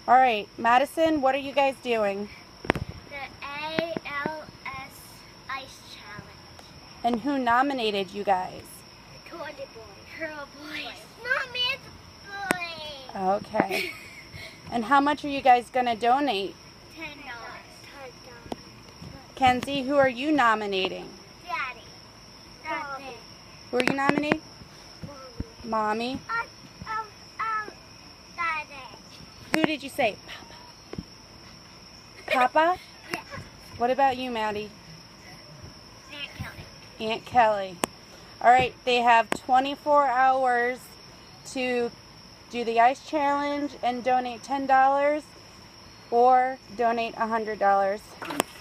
All right, Madison, what are you guys doing? The ALS Ice Challenge. And who nominated you guys? Toy boys. Girl boys. Mommy, it's a boy. Okay. And how much are you guys going to donate? $10. Kenzie, who are you nominating? Daddy. Daddy. Who are you nominating? Mommy. Mommy. Daddy. Who did you say? Papa? Papa? Yeah. What about you, Maddie? Aunt Kelly. Aunt Kelly. All right, they have 24 hours to do the ice challenge and donate $10 or donate $100.